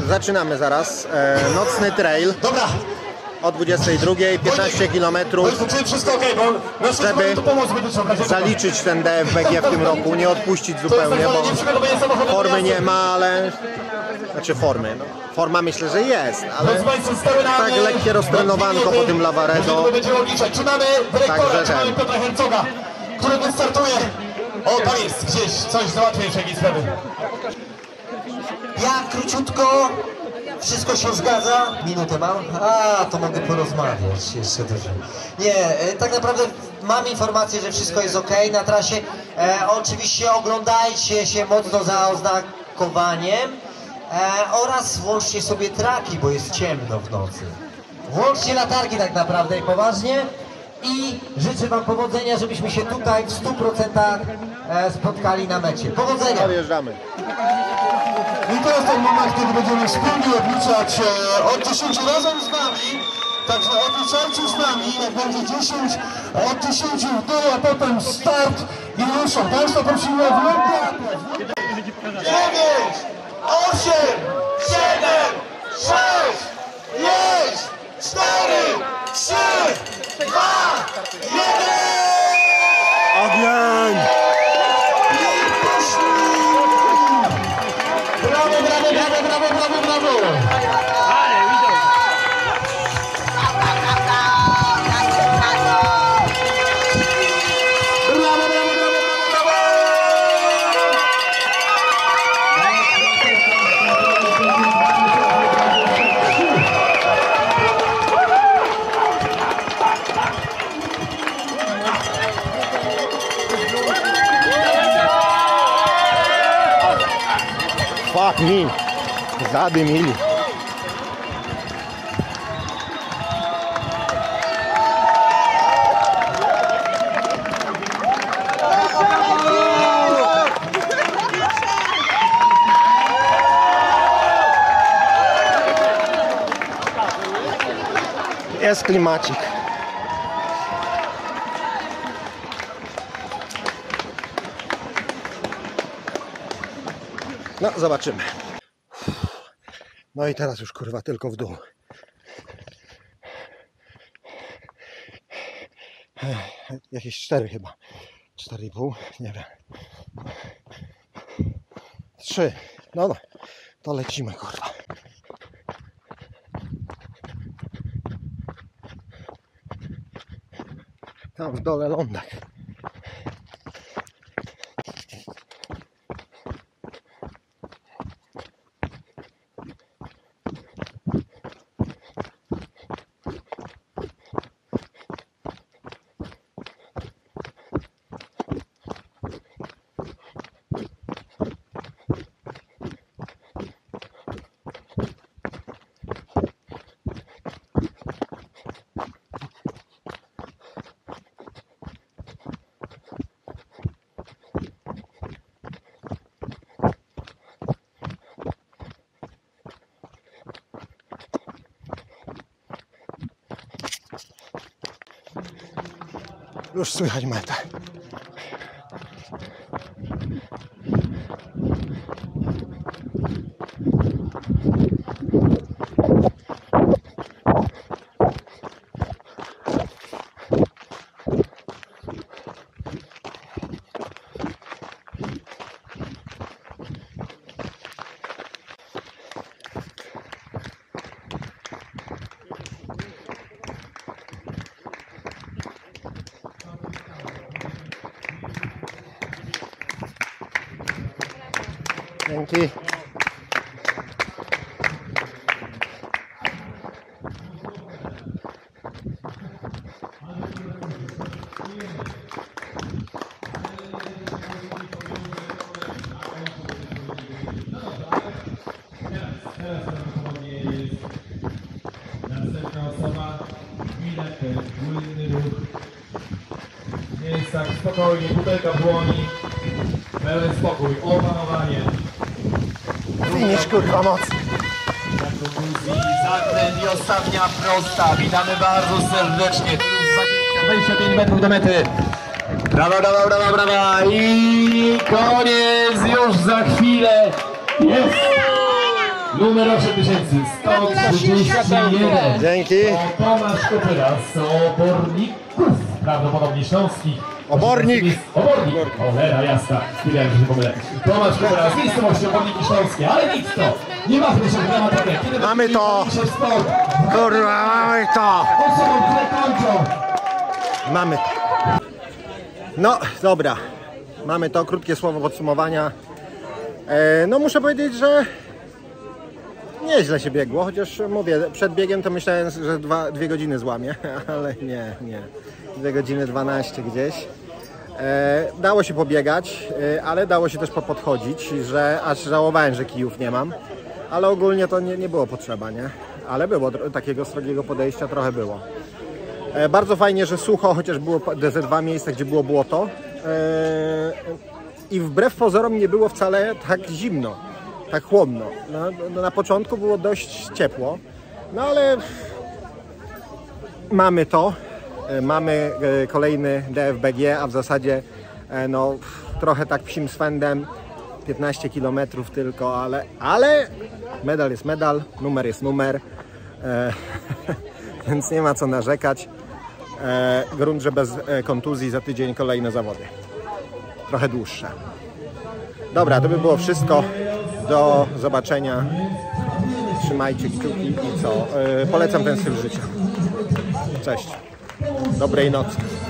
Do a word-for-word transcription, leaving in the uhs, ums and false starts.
zaczynamy zaraz. E, nocny trail. Dobra. O dwudziestej drugiej, piętnaście kilometrów, żeby zaliczyć ten D F B G w tym roku, nie odpuścić zupełnie, bo formy nie ma, ale... Znaczy formy, no. Forma myślę, że jest, ale tak lekkie roztrenowanko po tym Lavaredo. Także ten. Który wystartuje. O, tam jest gdzieś coś załatwię jakieś sprawy. Ja króciutko. Wszystko się zgadza? Minutę mam? A, to mogę porozmawiać jeszcze dużo. Nie, tak naprawdę mam informację, że wszystko jest ok na trasie. E, oczywiście oglądajcie się mocno za oznakowaniem e, oraz włączcie sobie traki, bo jest ciemno w nocy. Włączcie latarki tak naprawdę i poważnie i życzę wam powodzenia, żebyśmy się tutaj w stu procentach spotkali na mecie. Powodzenia! Dojeżdżamy. I to jest ten moment, kiedy będziemy wspólnie odliczać e, od dziesięciu razem z nami. Także odliczajcie z nami, jak będzie dziesięć, od dziesięciu w dół, a potem start i ruszą. Państwo prosimy o włączenie. dziewięć, osiem, siedem, sześć, pięć, cztery, trzy, dwa, jeden! Ogień! Brawo, brawo, brawo, brawo, brawo, brawo! Ale widzą! Brawo, brawo, brawo, brawo, Fuck me! Zadymili. Jest klimacik. No, zobaczymy. No i teraz już kurwa tylko w dół. Jakieś cztery chyba. Cztery i pół, nie wiem. Trzy. No no, to lecimy kurwa. Tam w dole lądek. Już słychać metę. Dzięki. Następna osoba, minetę, płynny ruch. Nie jest tak spokojnie, butelka błoni. Pełen spokój, opanowanie. Finisz kurwa mocno. Zakręt i ostatnia prosta. Witamy bardzo serdecznie. dwadzieścia pięć metrów do mety. Brawa, brawa, brawa, brawa. I koniec już za chwilę. Jest Numer osiem tysięcy sto trzydzieści jeden. Dzięki. To Tomasz Kopyra z Oborników, prawdopodobnie śląskich. Obornik. Obornik. Cholera jasna. Wiedziałem, że się pomylę. Tomasz Kopyra z miejscowości Oborniki Śląskie, ale nic to. Nie ma wtedy się gramatykę. Kiedy Mamy to. się w sport? Kurwa, mamy to. Osobom, które kończą. Mamy. No, dobra. Mamy to. Krótkie słowo podsumowania. E, no muszę powiedzieć, że nieźle się biegło, chociaż mówię, przed biegiem to myślałem, że dwa, dwie godziny złamię, ale nie, nie. Dwie godziny dwanaście gdzieś. E, dało się pobiegać, e, ale dało się też popodchodzić, że aż żałowałem, że kijów nie mam. Ale ogólnie to nie, nie było potrzeba, nie? Ale było takiego srogiego podejścia, trochę było. E, bardzo fajnie, że sucho, chociaż było ze dwa miejsca, gdzie było błoto. E, I wbrew pozorom nie było wcale tak zimno, tak chłodno. No, no, na początku było dość ciepło, no ale mamy to. E, mamy e, kolejny D F B G, a w zasadzie e, no, trochę tak psim swędem. piętnaście kilometrów tylko, ale, ale medal jest medal, numer jest numer, e, więc nie ma co narzekać. E, grunt, że bez e, kontuzji za tydzień kolejne zawody. Trochę dłuższe. Dobra, to by było wszystko. Do zobaczenia. Trzymajcie kciuki i co? E, polecam ten styl życia. Cześć. Dobrej nocy.